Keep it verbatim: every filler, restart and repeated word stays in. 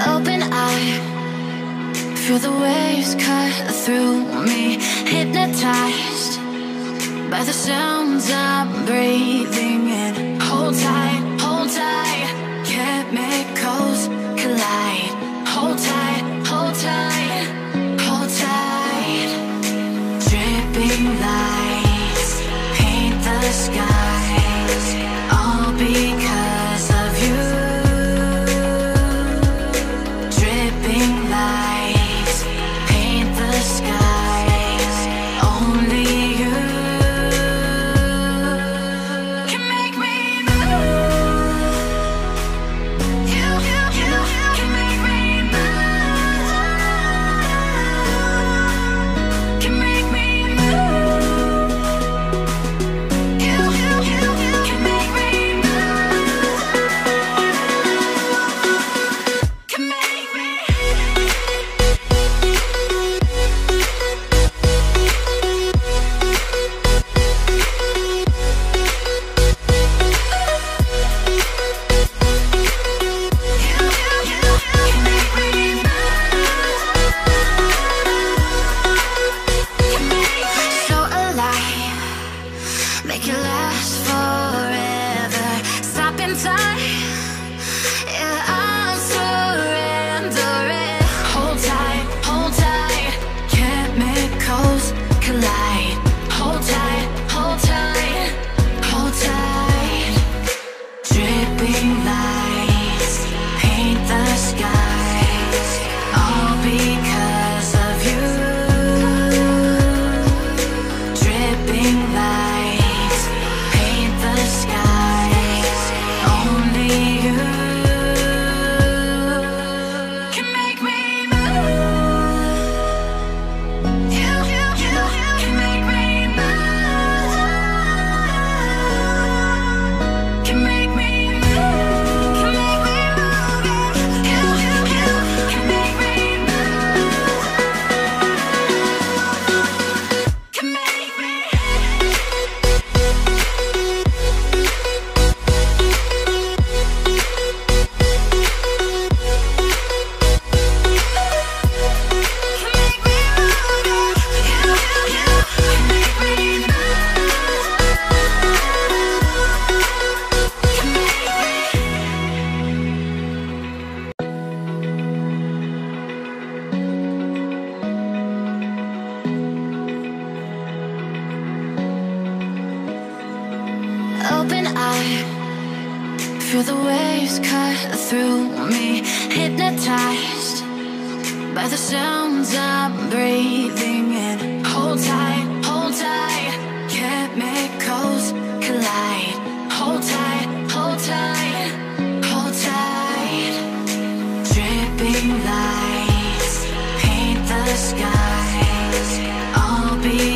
Open eye, feel the waves cut through me, hypnotized by the sounds I'm breathing in. Hold tight, hold tight, chemicals collide. Hold tight, hold tight, hold tight. Dripping lights paint the skies, all because of you. Dripping lights paint the skies, only you can make me move. You, you, you can make me move. Can make me move. You, you, you can make me move. Can make me. So alive, make it last forever. Stop in time, yeah, I'm surrendering. Hold tight, hold tight, chemicals collide. Hold tight, hold tight, hold tight. Dripping lights paint the skies, all because of you. Dripping lights paint the skies, only you can make me move. You, you, you can make me move. Can make me move. Can make me move. You, you, you can make me move. Can make me. Open eye, feel the waves cut through me, hypnotized by the sounds I'm breathing in. Hold tight, hold tight, chemicals collide. Hold tight, hold tight, hold tight. Dripping lights paint the skies, all because